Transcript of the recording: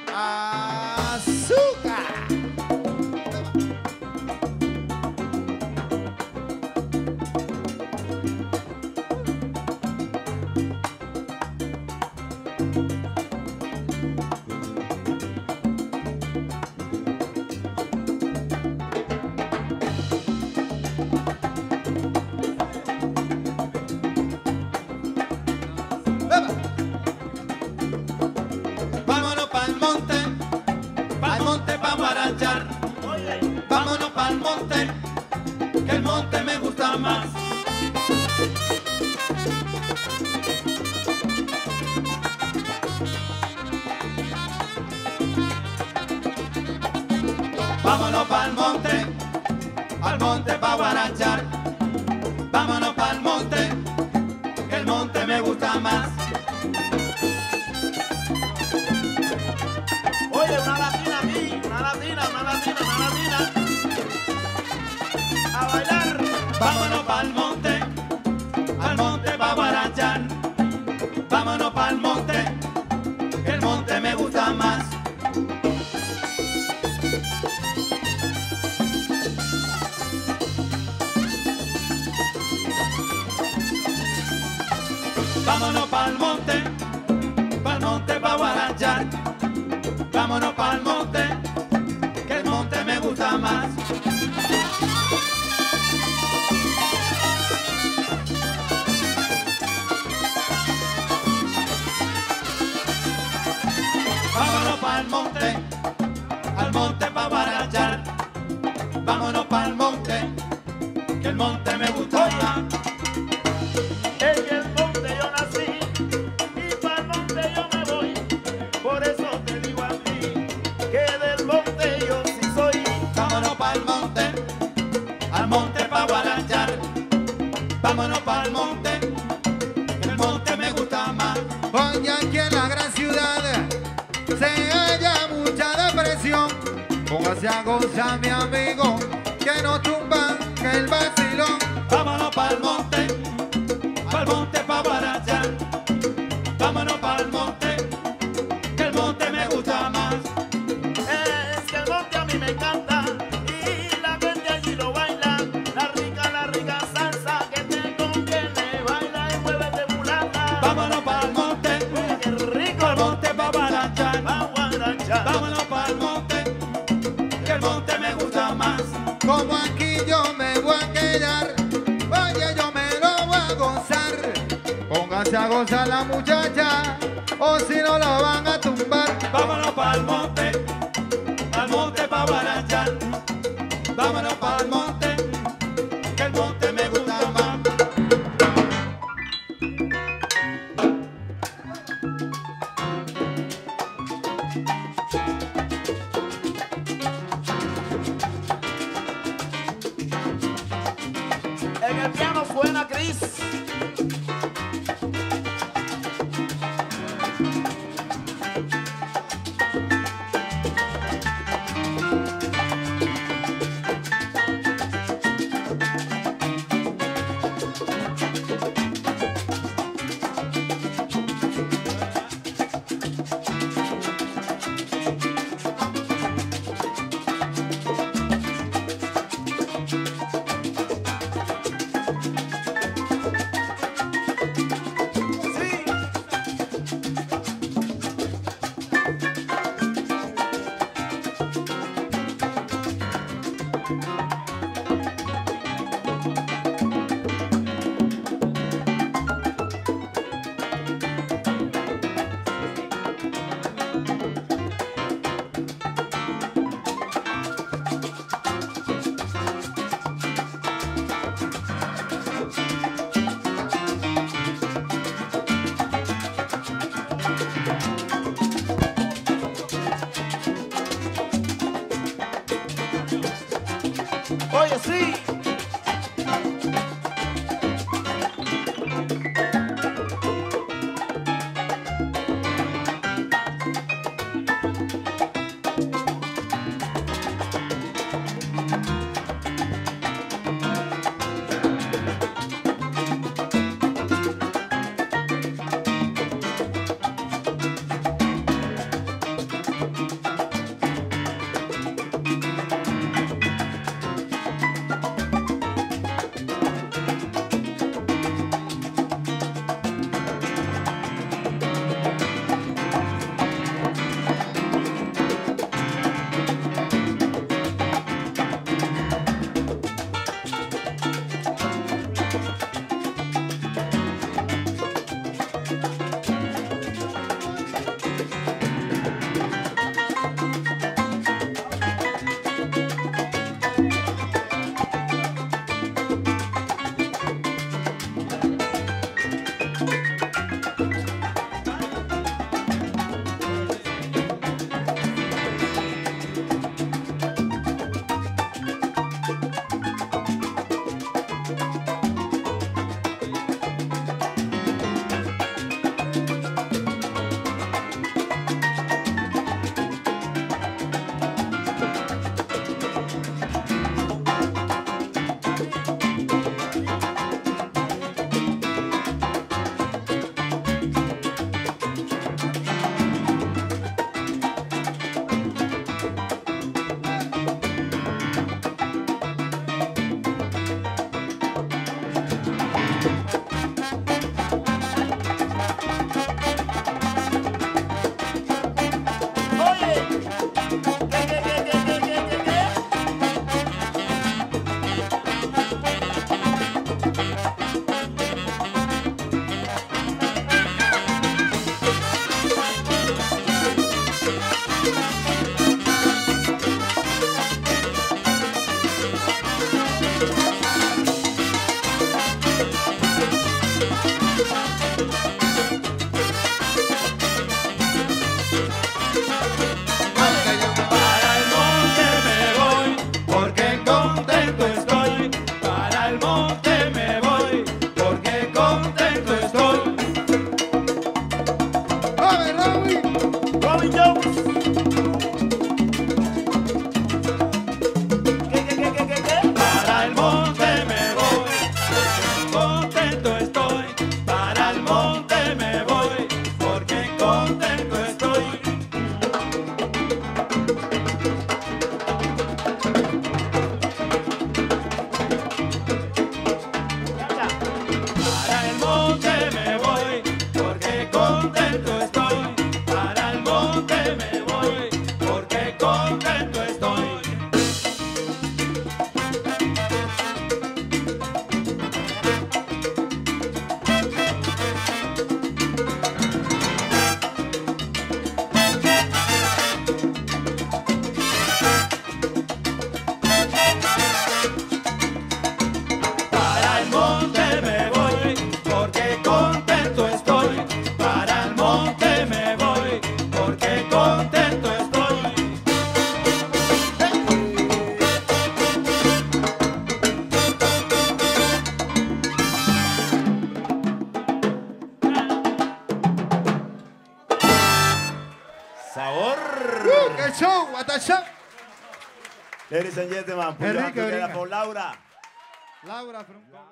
Azúcar. Vámonos pa'l monte pa' guarachar. Vámonos pa'l monte, que el monte me gusta más. Vámonos pa'l monte pa' guarachar. Vámonos pa'l monte, que el monte me gusta más. Oye, una latina aquí, una latina, una latina, una latina. A bailar. Vámonos pa'l monte pa' guarachar. Vámonos pa'l monte, que el monte me gusta más. Vámonos pa'l monte pa' guarachar. Vámonos pa'l monte, que el monte me gusta más. Vámonos pa'l monte pa' guarachar. Vámonos pa'l monte, que el monte me gusta más. En el monte yo nací y para el monte yo me voy. Por eso te digo a ti que del monte yo sí soy. Vámonos pa'l monte pa' guarachar. Vámonos pa'l monte, que el monte me gusta más. Hoy aquí en la gran ciudad se halla mucha depresión. Póngase a gozar, mi amigo, que no tumba que el vacilón. Vámonos pa'l monte pa' guarachar. Vámonos pa'l monte, que el monte me gusta más. Es que el monte a mí me encanta y la gente allí lo baila. La rica salsa que te conviene. Baila y muévete mulata. Vámonos pa'l monte Qué rico el monte pa' guarachar. pa' guarachar. Vámonos pa'l monte, que el monte me gusta más. Como aquí yo me voy a quedar, oye, yo me lo voy a gozar. Póngase a gozar la muchacha, o si no la van a tumbar. Vámonos pa'l monte pa' guarachar. Vámonos pa'l monte, que el monte me gusta más. En el piano suena Cris. Sabor. ¡Qué show! ¡What a show! Ladies and gentlemen, put your hands together for Laura. Laura from